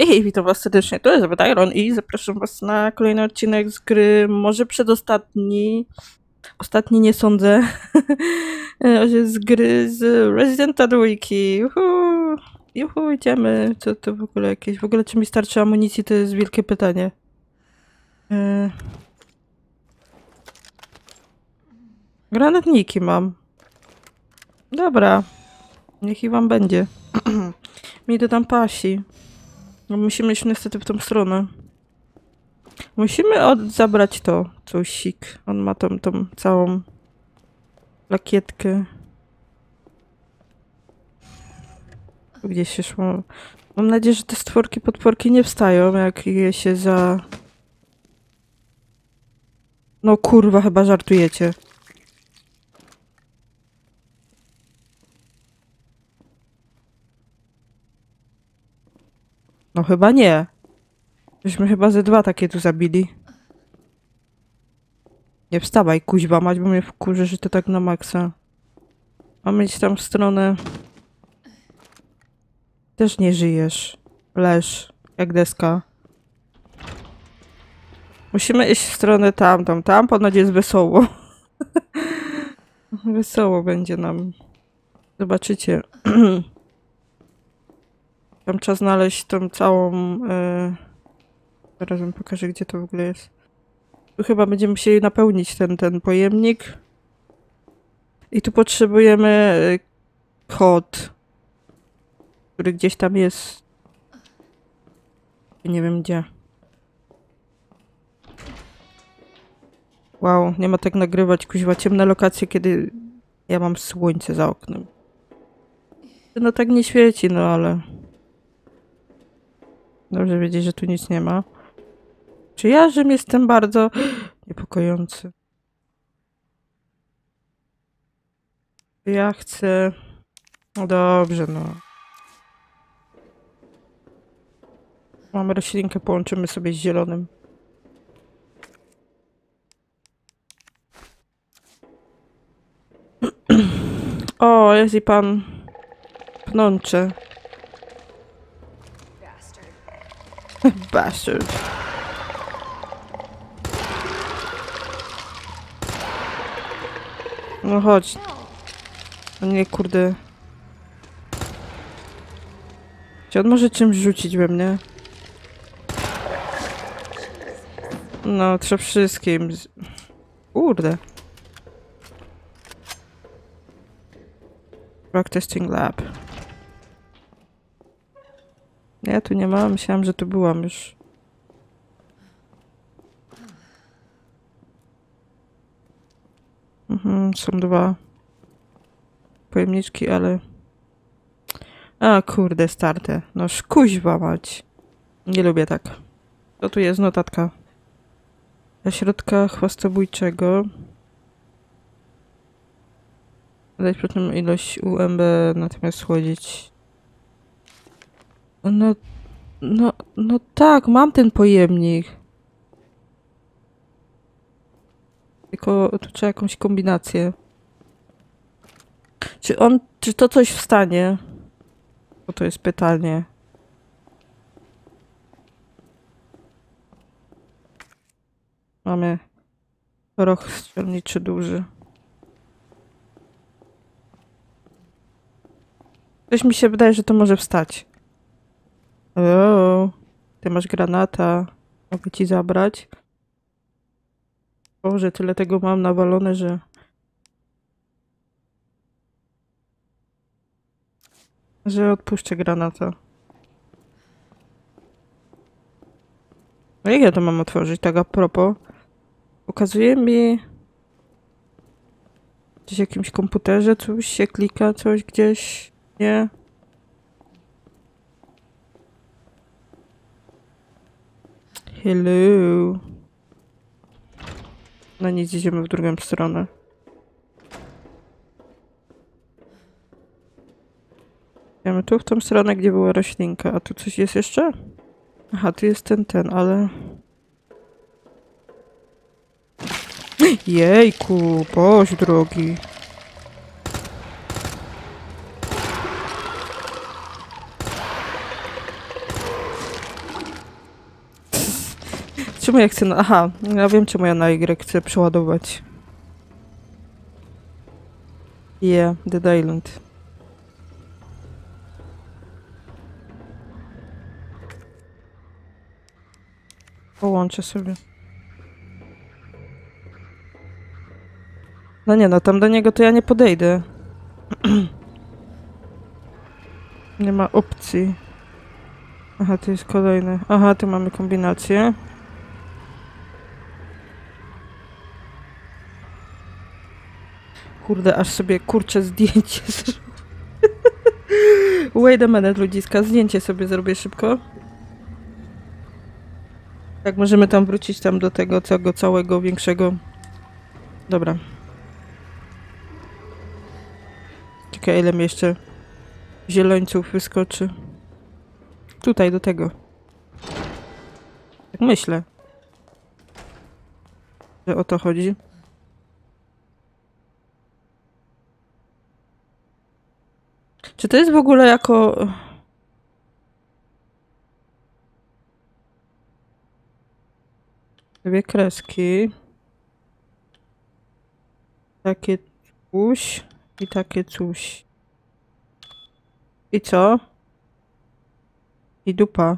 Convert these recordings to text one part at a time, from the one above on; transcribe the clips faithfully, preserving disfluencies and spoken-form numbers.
Hej, witam was serdecznie, to jest Tyron i zapraszam was na kolejny odcinek z gry, może przedostatni, ostatni nie sądzę, z gry z Residenta dwójki. Juhu, juhu, idziemy. Co to w ogóle jakieś, w ogóle czy mi starczy amunicji, to jest wielkie pytanie. E... Granatniki mam. Dobra, niech i wam będzie. Mi to tam pasi. No musimy iść niestety w tą stronę. Musimy od zabrać to, cosik. On ma tą, tą całą plakietkę. Tu gdzieś się szło. Mam nadzieję, że te stworki, potworki nie wstają, jak je się za... No kurwa, chyba żartujecie. No chyba nie. Żeśmy chyba ze dwa takie tu zabili. Nie wstawaj, kuźba mać, bo mnie wkurzy, że to tak na maksa. Mamy iść tam w stronę... Też nie żyjesz. Leż, jak deska. Musimy iść w stronę tam, tam, tam. Ponoć jest wesoło. Wesoło będzie nam. Zobaczycie. Tam trzeba znaleźć tą całą... Yy... Zaraz wam pokażę, gdzie to w ogóle jest. Tu chyba będziemy musieli napełnić ten, ten pojemnik. I tu potrzebujemy yy, kod, który gdzieś tam jest. Nie wiem gdzie. Wow, nie ma tak nagrywać, kuźwa, ciemne lokacje, kiedy ja mam słońce za oknem. No tak nie świeci, no ale... Dobrze wiedzieć, że tu nic nie ma. Czy ja, że jestem bardzo niepokojący? Ja chcę... No dobrze, no. Mamy roślinkę, połączymy sobie z zielonym. O, jest i pan pnącze. Bastard. No chodź. No nie, kurde. Czy on może czymś rzucić we mnie? No, trzeba wszystkim. Kurde. Rock testing lab. Ja tu nie ma, myślałam, że tu byłam już. Mhm, są dwa pojemniczki, ale... A kurde, starte. No szkuźwa mać. Nie lubię tak. To tu jest notatka. Dla środka chwastobójczego. Dać potem ilość U M B, natomiast schłodzić. No, no, no tak, mam ten pojemnik. Tylko tu trzeba jakąś kombinację. Czy on, czy to coś wstanie? Bo to jest pytanie. Mamy roch strzelniczy duży. Coś mi się wydaje, że to może wstać. O, ty masz granata. Mogę ci zabrać. Boże, tyle tego mam nawalone, że... Że odpuszczę granata. No jak ja to mam otworzyć? Tak a propos. Pokazuje mi... Gdzieś w jakimś komputerze coś się klika, coś gdzieś... Nie? Hello. No nic, idziemy w drugą stronę. Idziemy tu w tą stronę, gdzie była roślinka. A tu coś jest jeszcze? Aha, tu jest ten, ten, ale... Jejku, boś drogi. Czemu ja chcę na... Aha, ja wiem czemu ja na Y chcę przeładować. Yeah, Dead Island. Połączę sobie. No nie no, tam do niego to ja nie podejdę. Nie ma opcji. Aha, to jest kolejny. Aha, tu mamy kombinację. Kurde, aż sobie kurczę zdjęcie zrobię. Wait a minute, ludziska. Zdjęcie sobie zrobię szybko. Tak, możemy tam wrócić tam do tego, tego całego większego. Dobra. Czekaj, ile mi jeszcze zielońców wyskoczy. Tutaj, do tego. Tak myślę, że o to chodzi. Czy to jest w ogóle jako... Dwie kreski. Takie coś i takie coś. I co? I dupa.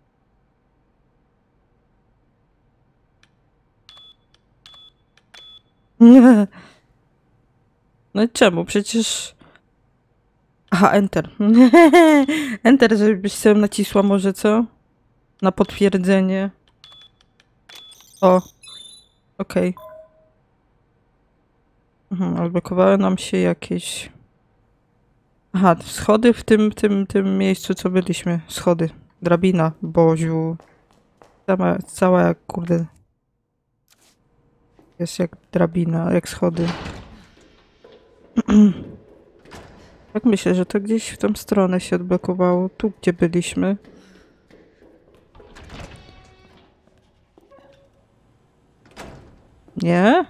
Nie. No i czemu? Przecież... Aha, enter. Enter, żebyś sobie nacisła może, co? Na potwierdzenie. O. Okej. Okay. Mhm, odblokowały nam się jakieś... Aha, schody w tym, tym, tym miejscu, co byliśmy. Schody. Drabina, boziu. Cała, cała jak, kurde... Jest jak drabina, jak schody. Tak myślę, że to gdzieś w tą stronę się odblokowało. Tu, gdzie byliśmy. Nie?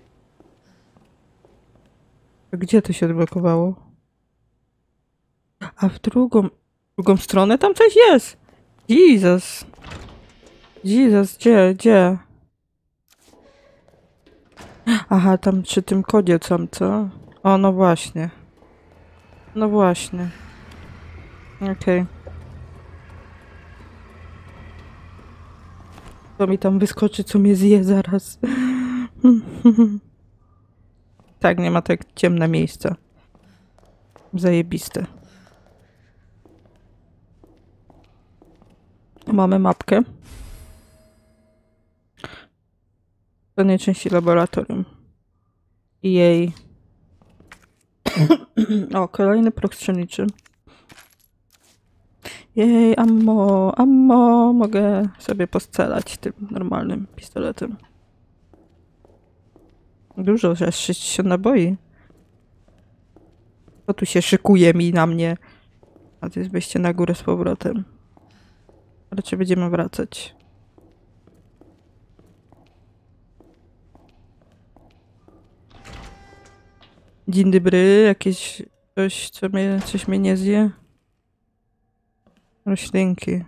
Gdzie to się odblokowało? A w drugą... drugą stronę? Tam coś jest! Jesus! Jesus, gdzie, gdzie? Aha, tam przy tym kodzie tam, co? O, no właśnie. No właśnie. Okej. Okay. To mi tam wyskoczy, co mnie zje zaraz. Tak, nie ma tak ciemne miejsca. Zajebiste. Mamy mapkę. To nie części laboratorium. I jej. O, kolejny proch strzelniczy. Jej, ammo, ammo. Mogę sobie postrzelać tym normalnym pistoletem. Dużo, że aż sześćdziesiąt naboi. To tu się szykuje mi na mnie. A to jest wejście na górę z powrotem. Raczej będziemy wracać. Dzień dobry, jakieś coś, co mnie, coś mnie nie zje? Roślinki.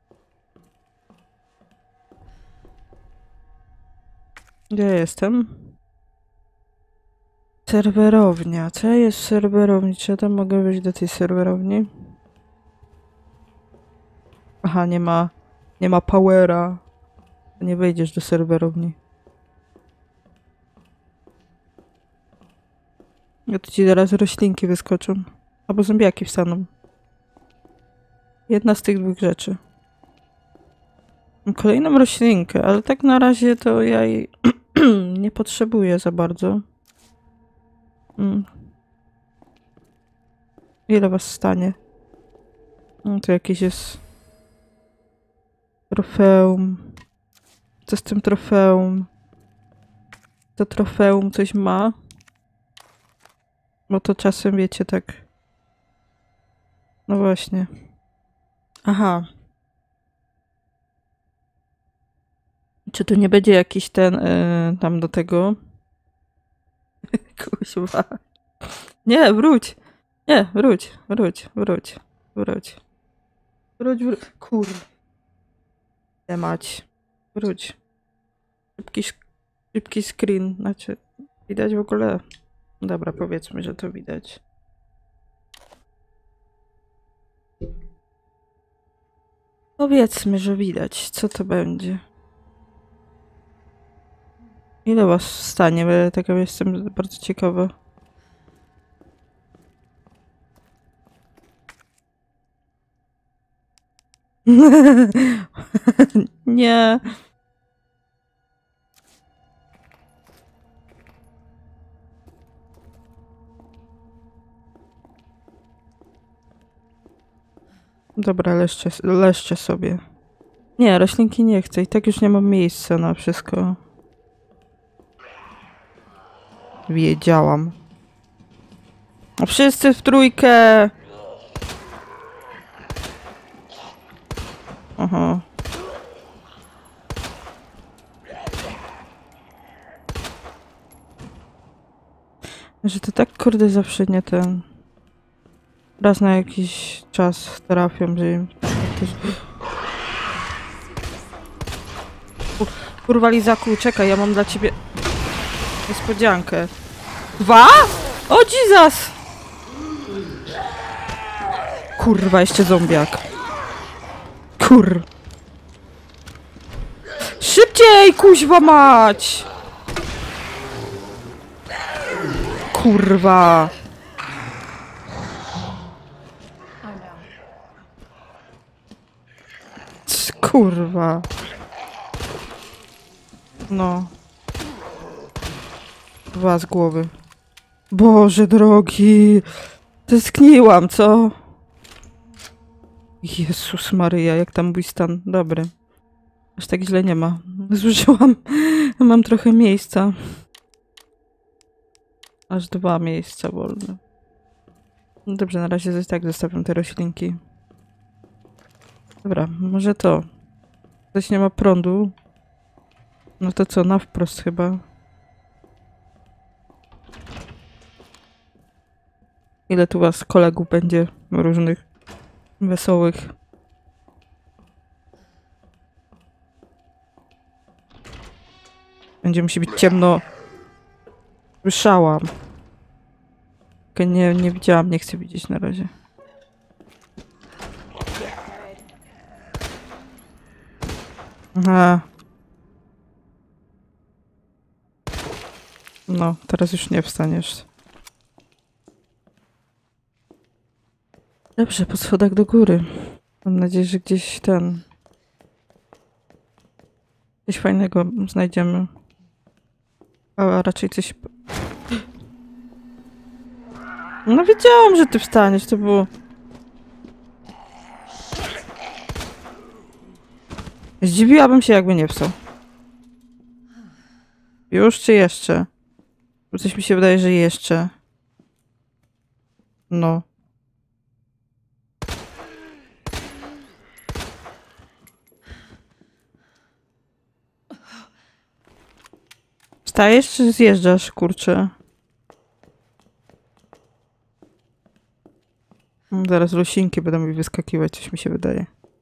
Gdzie jestem? Serwerownia. Co jest w serwerowni? Czy ja tam mogę wejść do tej serwerowni? Aha, nie ma... Nie ma powera. Nie wejdziesz do serwerowni. Ja tu ci zaraz roślinki wyskoczą. Albo zombiaki wstaną. Jedna z tych dwóch rzeczy. Mam kolejną roślinkę, ale tak na razie to ja jej nie potrzebuję za bardzo. Mm. Ile was stanie? No, to jakieś jest... Trofeum. Co z tym trofeum? To trofeum coś ma? Bo to czasem, wiecie, tak... No właśnie. Aha. Czy tu nie będzie jakiś ten... Yy, tam do tego... Kuźwa. Nie, wróć! Nie, wróć, wróć, wróć, wróć. Wróć, wróć. Kur... Nie mać. Wróć. Szybki, szybki screen. Znaczy, widać w ogóle? Dobra, powiedzmy, że to widać. Powiedzmy, że widać. Co to będzie? Ile was wstanie? Bo ja tego jestem bardzo ciekawa. Nie. Dobra, leszcie, leszcie sobie. Nie, roślinki nie chcę. I tak już nie mam miejsca na wszystko. Wiedziałam. A wszyscy w trójkę! Aha. Że to tak kurde zawsze nie ten... Raz na jakiś czas trafią, że im... Kurwa Lizaku, czekaj, ja mam dla ciebie... niespodziankę. Dwa? O Jesus! Kurwa, jeszcze zombiak. Kur... Szybciej, kuźwa mać! Kurwa. C, kurwa. No. Dwa z głowy. Boże drogi. Tęskniłam, co? Jezus Maryja, jak tam mój stan. Dobry. Aż tak źle nie ma. Zużyłam. Mam trochę miejsca. Aż dwa miejsca wolne. No dobrze, na razie tak zostawiam te roślinki. Dobra, może to. Ktoś nie ma prądu. No to co, na wprost chyba. Ile tu was kolegów będzie różnych, wesołych. Będzie musi być ciemno. Słyszałam. Tylko nie, nie widziałam, nie chcę widzieć na razie. Aha. No, teraz już nie wstaniesz. Dobrze, po schodach do góry. Mam nadzieję, że gdzieś ten... Coś fajnego znajdziemy. A raczej coś... No wiedziałam, że ty wstaniesz, to było... Zdziwiłabym się, jakby nie wstał. Już czy jeszcze? Bo coś mi się wydaje, że jeszcze. No. Wstajesz czy zjeżdżasz, kurczę? Zaraz roślinki będą mi wyskakiwać, coś mi się wydaje.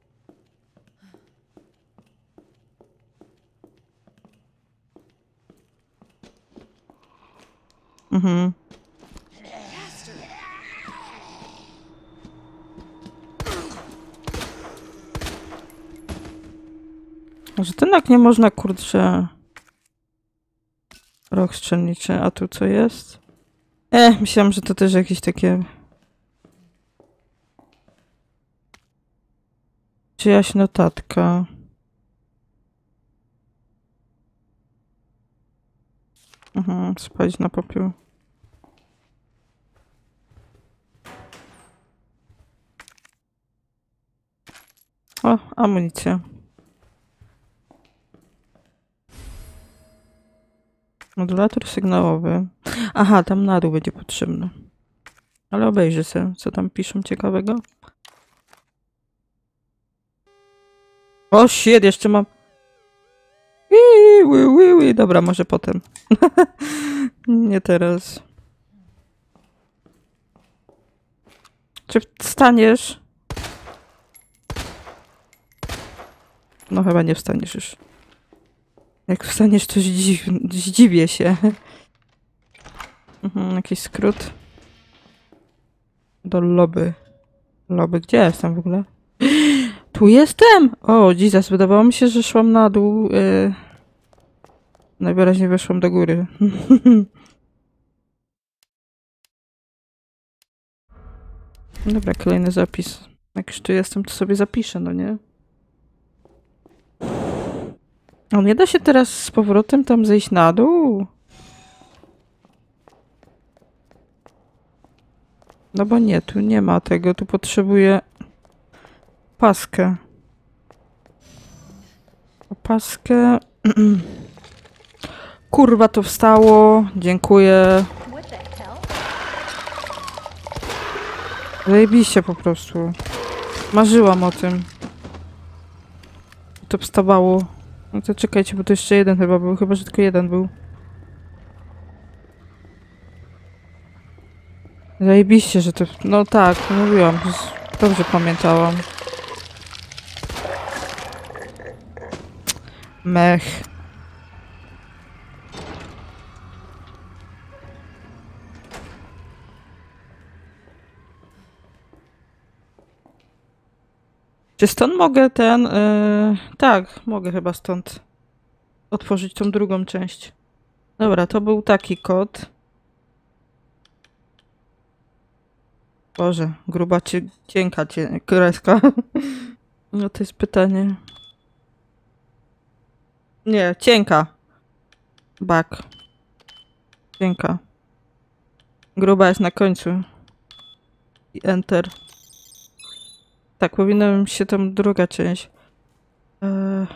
Mhm. Że jednak nie można, kurczę... Rok strzelniczy, a tu co jest? E, myślałam, że to też jakieś takie... Czyjaś notatka. Mhm, spalić na popiół. O, amunicja. Modulator sygnałowy. Aha, tam na dół będzie potrzebny. Ale obejrzę sobie, co tam piszą ciekawego. O, shit, jeszcze mam... Ui, ui, ui, ui. Dobra, może potem. Nie teraz. Czy wstaniesz? No chyba nie wstaniesz już. Jak wstaniesz, to zdziw zdziwię się. Mhm, jakiś skrót. Do lobby. Lobby, gdzie ja jestem w ogóle? Tu jestem! O, Jesus, wydawało mi się, że szłam na dół. Yy... Najwyraźniej weszłam do góry. Dobra, kolejny zapis. Jak już tu jestem, to sobie zapiszę, no nie? O, nie da się teraz z powrotem tam zejść na dół? No bo nie, tu nie ma tego, tu potrzebuję paskę. Paskę. Kurwa, to wstało. Dziękuję. Zajebiście po prostu. Marzyłam o tym. To wstawało. No to czekajcie, bo to jeszcze jeden chyba był. Chyba, że tylko jeden był. Zajebiście, że to... No tak, mówiłam. Dobrze pamiętałam. Mech. Czy stąd mogę ten... Yy... Tak, mogę chyba stąd otworzyć tą drugą część. Dobra, to był taki kod. Boże, gruba, cie... cienka cie... kreska. No to jest pytanie. Nie, cienka. Back. Cienka. Gruba jest na końcu. I enter. Tak, powinna się tam druga część. Eee...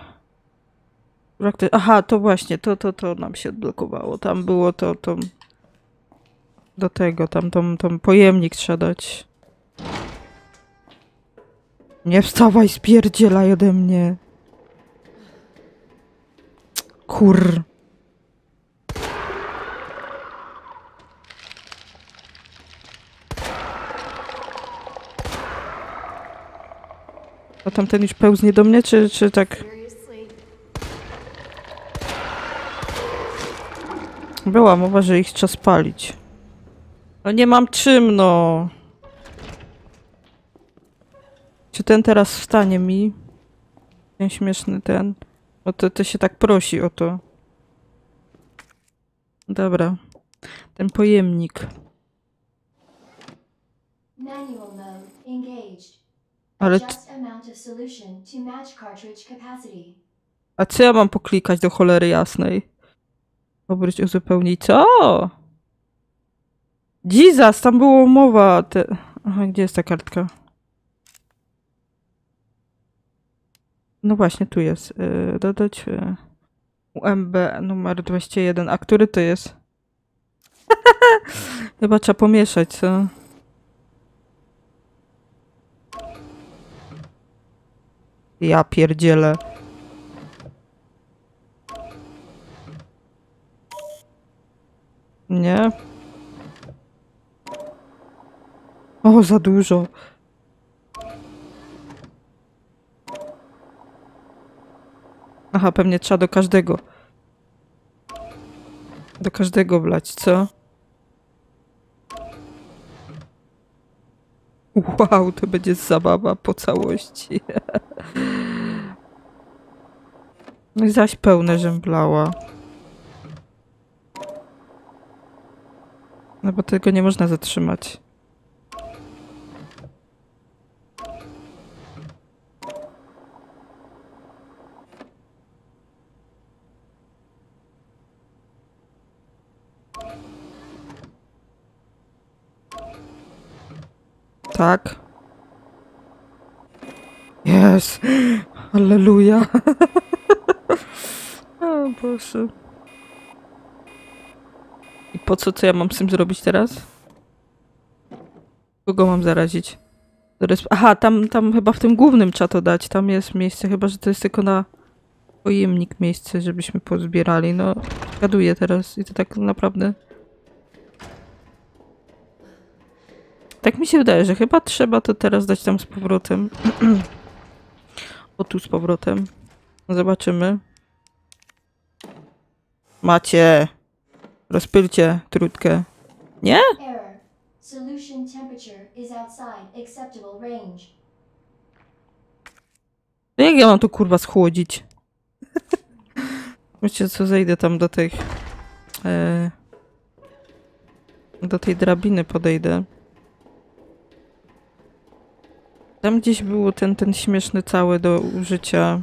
Aha, to właśnie, to, to, to nam się odblokowało. Tam było to, to... Do tego, tam, tam, tam pojemnik trzeba dać. Nie wstawaj, spierdzielaj ode mnie. Kur... A tamten już pełznie do mnie, czy, czy tak? Była mowa, że ich trzeba spalić. No nie mam czym, no. Czy ten teraz wstanie mi? Ten śmieszny ten. No to, to się tak prosi o to. Dobra. Ten pojemnik. Ale... A co ja mam poklikać do cholery jasnej? Obróć, uzupełnij. Co? Jesus, tam było mowa. Te... Aha, gdzie jest ta kartka? No właśnie, tu jest. Yy, dodać yy, U M B numer dwadzieścia jeden. A który to jest? Chyba trzeba pomieszać, co? Ja pierdzielę. Nie? O, za dużo. Aha, pewnie trzeba do każdego. Do każdego wlać, co? Wow, to będzie zabawa po całości. No i zaś pełne żemblała. No bo tego nie można zatrzymać. Tak. Jest. Alleluja. O Boże. I po co, co ja mam z tym zrobić teraz? Kogo mam zarazić? Aha, tam, tam chyba w tym głównym trzeba to dać. Tam jest miejsce, chyba że to jest tylko na pojemnik miejsce, żebyśmy pozbierali. No, gaduję teraz i to tak naprawdę... Tak mi się wydaje, że chyba trzeba to teraz dać tam z powrotem. O, tu z powrotem. Zobaczymy. Macie. Rozpylcie trutkę. Nie? Error. Solution temperature is outside acceptable range. Jak ja mam to kurwa schłodzić? Wiecie co, zejdę tam do tych... E, do tej drabiny podejdę. Tam gdzieś był ten, ten śmieszny cały do użycia...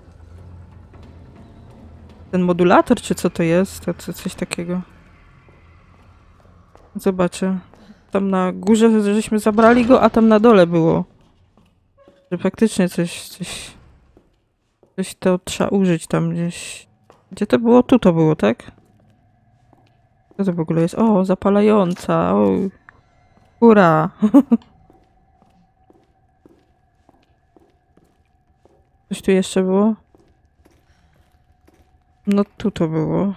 Ten modulator, czy co to jest? To, to coś takiego. Zobaczę. Tam na górze żeśmy zabrali go, a tam na dole było. Że faktycznie coś... coś... Coś to trzeba użyć tam gdzieś. Gdzie to było? Tu to było, tak? Co to w ogóle jest? O, zapalająca. O, hurra. Coś tu jeszcze było? No tu to było.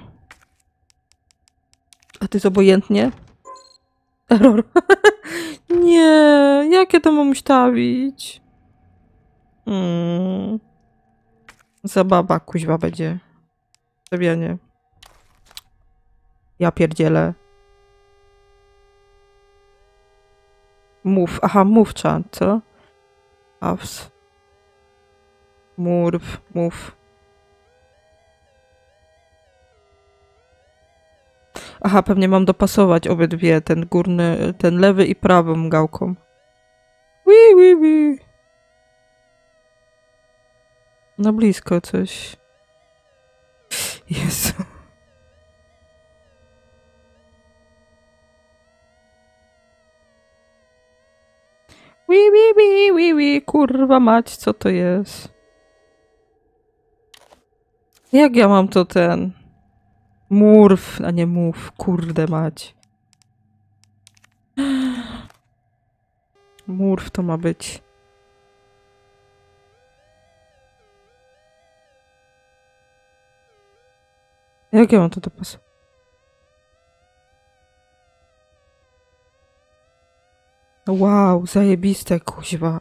A ty jest obojętnie? Error. Nie, jak ja to mam ustawić? Hmm. Zabawa kuźwa będzie. Stawianie. Ja pierdzielę. Mów. Aha, mówcza, co? Aws. Murw, mów. Aha, pewnie mam dopasować obydwie, ten górny, ten lewy i prawą gałką. Wi, wi, wi. Na blisko coś. Jezu. Wi, wi, wi, wi, wi, kurwa mać, co to jest? Jak ja mam to ten... Murw, a nie mów, kurde mać. Murw to ma być. Jak ja mam to dopasować? Wow, zajebiste, kuźwa.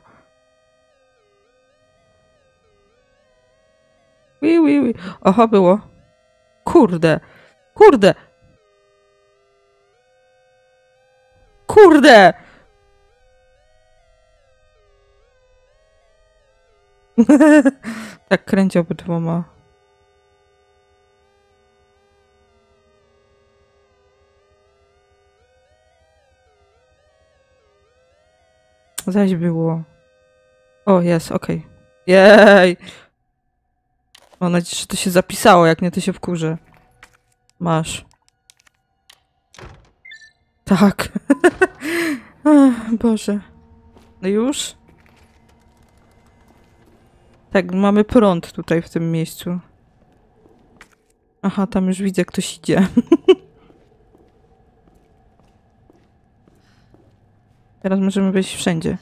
Ui, ui, ui. Aha, było. Kurde. Kurde. Kurde! Tak kręci obydwoma. Zaś było. O, jest, okej. Okay. Jej! Mam nadzieję, że to się zapisało, jak nie, to się wkurzę. Masz. Tak. Ach, Boże. No już? Tak, mamy prąd tutaj w tym miejscu. Aha, tam już widzę, ktoś idzie. Teraz możemy wejść wszędzie.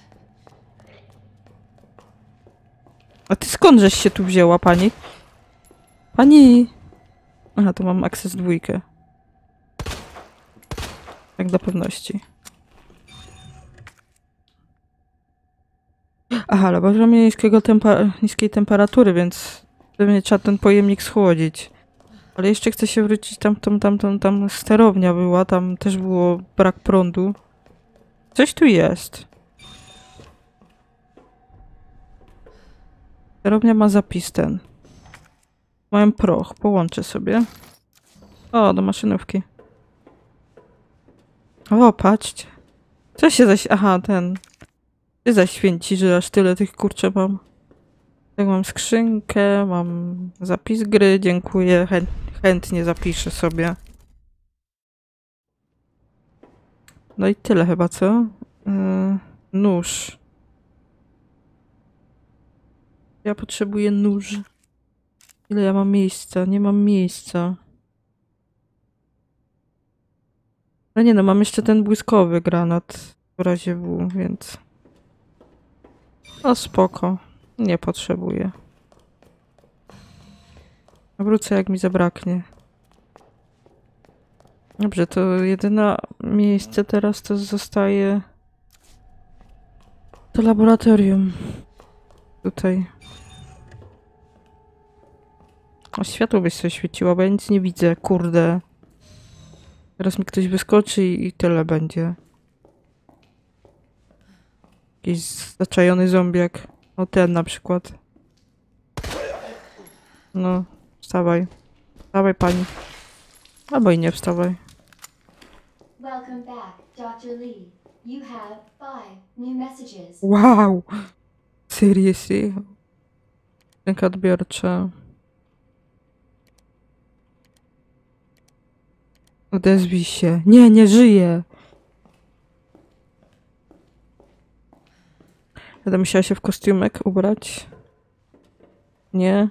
A ty skąd żeś się tu wzięła, pani? Pani! Aha, to mam akces dwójkę. Tak dla pewności. Aha, ale poziomie niskiego tempa niskiej temperatury, więc pewnie trzeba ten pojemnik schłodzić. Ale jeszcze chcę się wrócić tam, tam, tam, tam, tam sterownia była, tam też było brak prądu. Coś tu jest. Sterownia ma zapis ten. Mam proch, połączę sobie. O, do maszynówki. O, patrzcie. Co się zaś... Aha, ten... Ty zaświęci, że aż tyle tych kurczę mam. Tak, mam skrzynkę, mam zapis gry, dziękuję. Chę chętnie zapiszę sobie. No i tyle chyba, co? Yy, nóż. Ja potrzebuję nóż. Ile ja mam miejsca? Nie mam miejsca. No nie no, mam jeszcze ten błyskowy granat w razie W, więc... No spoko. Nie potrzebuję. Wrócę jak mi zabraknie. Dobrze, to jedyne miejsce teraz to zostaje... To laboratorium. Tutaj. O, światło byś sobie świeciło, bo ja nic nie widzę, kurde. Teraz mi ktoś wyskoczy i, i tyle będzie. Jakiś zaczajony zombiak. O, ten na przykład. No, wstawaj. Wstawaj, pani. Albo i nie wstawaj. Welcome back, doctor Lee. You have five new messages. Wow! Seriously? Ręka odbiorcza. Odezwij się. Nie, nie żyje! Będę musiała się w kostiumek ubrać. Nie?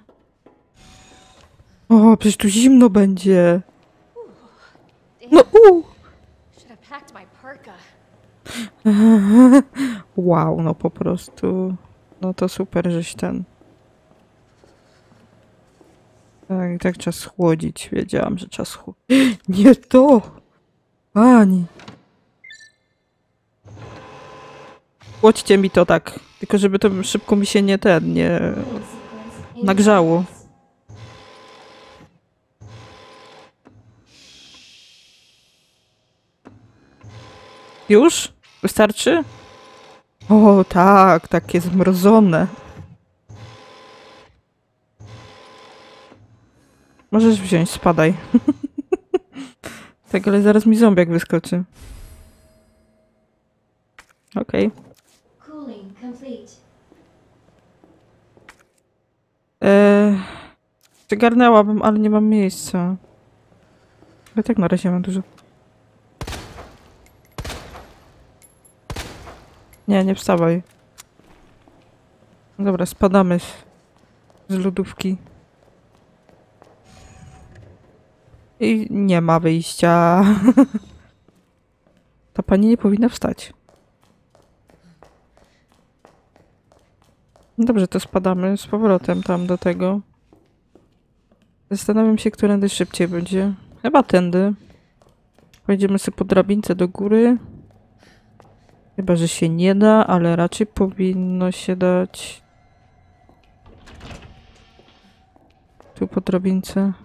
O, przecież tu zimno będzie. No u! Wow, no po prostu. No to super, żeś ten. Tak, i tak trzeba schłodzić. Wiedziałam, że trzeba schłodzić. Nie to! Pani! Chłodźcie mi to tak. Tylko żeby to szybko mi się nie ten, nie nagrzało. Już? Wystarczy? O, tak, takie zmrożone. Możesz wziąć, spadaj. Tak, ale zaraz mi zombiak wyskoczy. Okej. Okay. Cooling complete. Eee, przygarnęłabym, ale nie mam miejsca. Ale tak na razie mam dużo. Nie, nie wstawaj. Dobra, spadamy z, z lodówki. I nie ma wyjścia. Ta pani nie powinna wstać. Dobrze, to spadamy z powrotem tam do tego. Zastanawiam się, którędy szybciej będzie. Chyba tędy. Pojedziemy sobie po drabince do góry. Chyba, że się nie da, ale raczej powinno się dać. Tu po drabince.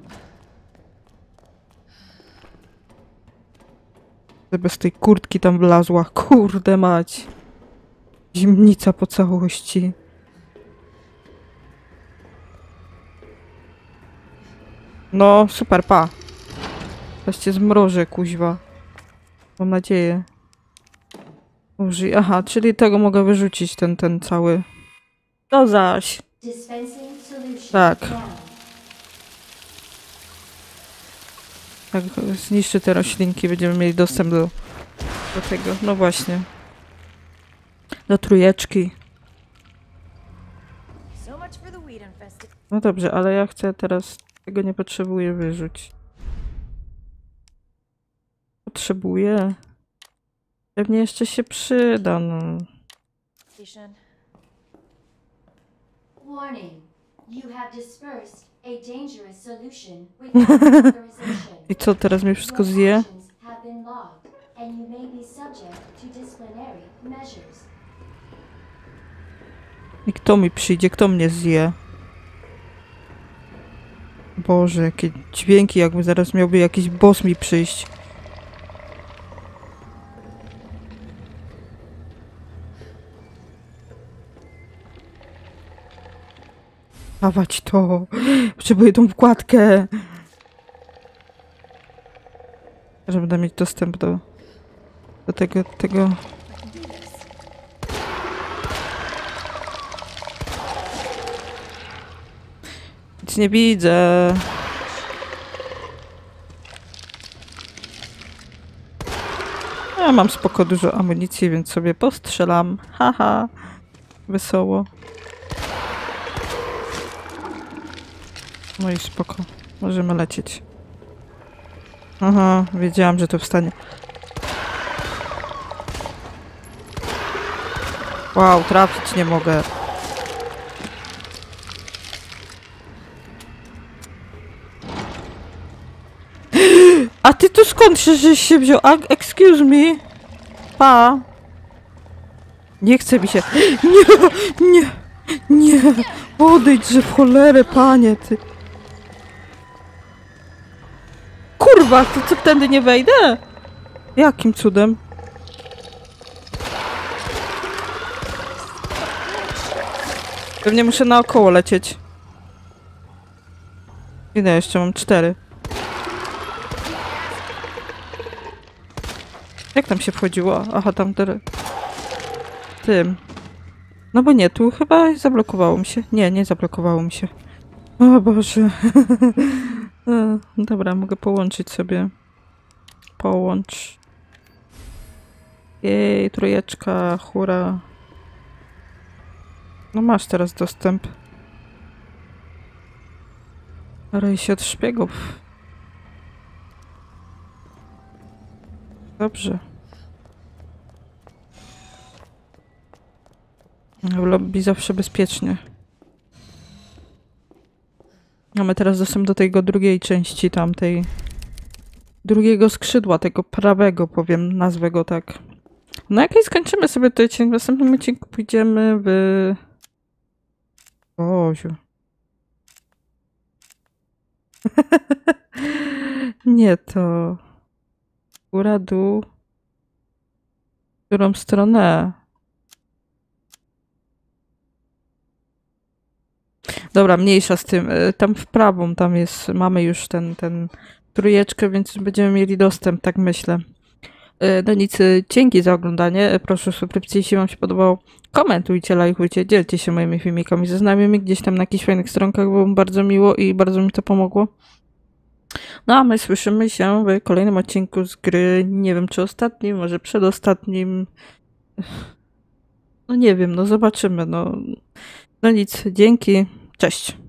Bez tej kurtki tam wlazła. Kurde mać. Zimnica po całości. No, super, pa. Teraz cię zmrożę, kuźwa. Mam nadzieję. Użyj. Aha, czyli tego mogę wyrzucić, ten, ten cały. To zaś. Tak. Tak, zniszczy te roślinki, będziemy mieli dostęp do, do tego. No właśnie. Do trójeczki. No dobrze, ale ja chcę teraz... Tego nie potrzebuję wyrzucić. Potrzebuję. Pewnie jeszcze się przyda, no. Warning. You have dispersed a dangerous solution without authorization. I co, teraz mnie wszystko zje? Have been logged, and you may be subject to disciplinary measures. I kto mi przyjdzie? Kto mnie zje? Boże, jakie dźwięki, jakby zaraz miałby jakiś boss mi przyjść. Dawać to. Potrzebuję tą wkładkę. Że będę mieć dostęp do, do tego, tego. Nic nie widzę. Ja mam spoko dużo amunicji, więc sobie postrzelam. Haha. Wesoło. No i spoko. Możemy lecieć. Aha, wiedziałam, że to wstanie. Wow, trafić nie mogę. A ty tu skąd się, żeś się wziął? A, excuse me? Pa? Nie chce mi się... Nie, nie, nie. Odejdź, że w cholerę, panie, ty. chyba. To co, tędy nie wejdę? Jakim cudem? Pewnie muszę naokoło lecieć. Ile jeszcze mam? Cztery. Jak tam się wchodziło? Aha, tam teraz. Tym. No bo nie, tu chyba zablokowało mi się. Nie, nie zablokowało mi się. O Boże. Dobra, mogę połączyć sobie. Połącz. Jej, trójeczka, hura. No masz teraz dostęp. Raj się od szpiegów. Dobrze. W lobby zawsze bezpiecznie. Mamy teraz dostęp do tego drugiej części tamtej. Drugiego skrzydła, tego prawego, powiem, nazwę go tak. No jak i skończymy sobie to odcinek, w następnym odcinku pójdziemy w... Boziu. Nie to... Góra, dół... W którą stronę? Dobra, mniejsza z tym. Tam w prawą, tam jest, mamy już ten, ten trójeczkę, więc będziemy mieli dostęp, tak myślę. No nic, dzięki za oglądanie. Proszę o subskrypcję, jeśli wam się podobało. Komentujcie, lajkujcie, dzielcie się moimi filmikami ze znajomymi gdzieś tam na jakichś fajnych stronkach, było mi bardzo miło i bardzo mi to pomogło. No a my słyszymy się w kolejnym odcinku z gry, nie wiem czy ostatnim, może przedostatnim. No nie wiem, no zobaczymy, no. No nic, dzięki, cześć.